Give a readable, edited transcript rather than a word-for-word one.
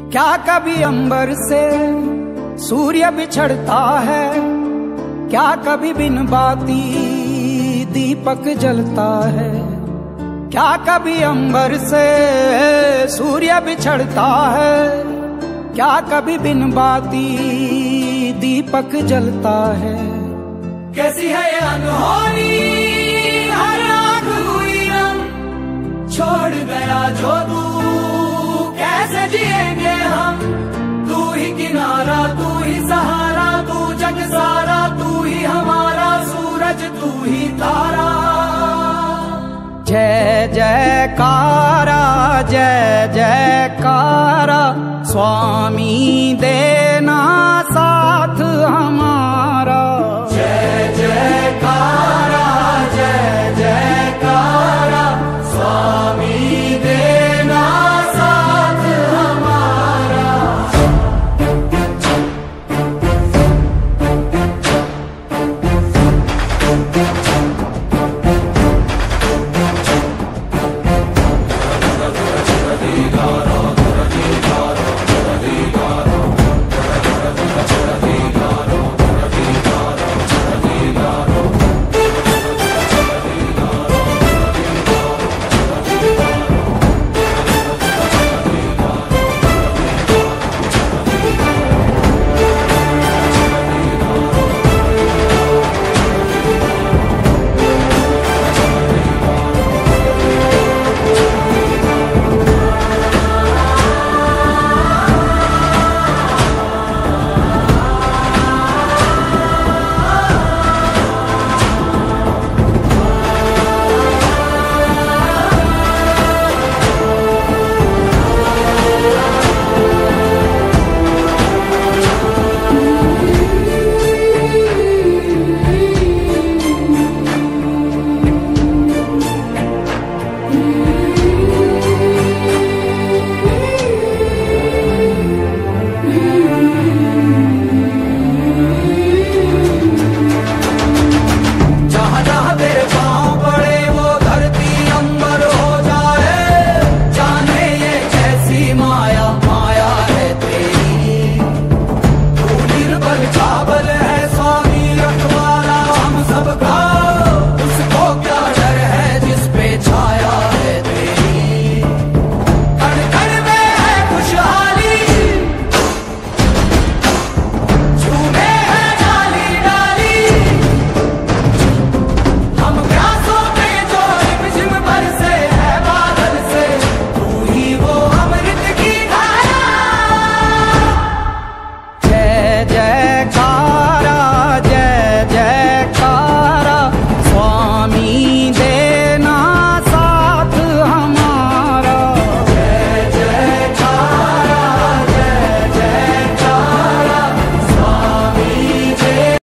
क्या कभी अंबर से सूर्य बिछड़ता है, क्या कभी बिन बाती दीपक जलता है। क्या कभी अंबर से सूर्य बिछड़ता है, क्या कभी बिन बाती दीपक जलता है। कैसी है ये अनहोनी हर आँख हुई रंग, छोड़ गया जो तू कैसे जिएंगे हम। तू ही किनारा, तू ही सहारा, तू जग सारा, तू ही हमारा सूरज, तू ही तारा। जय जयकारा, जय जयकारा, स्वामी देना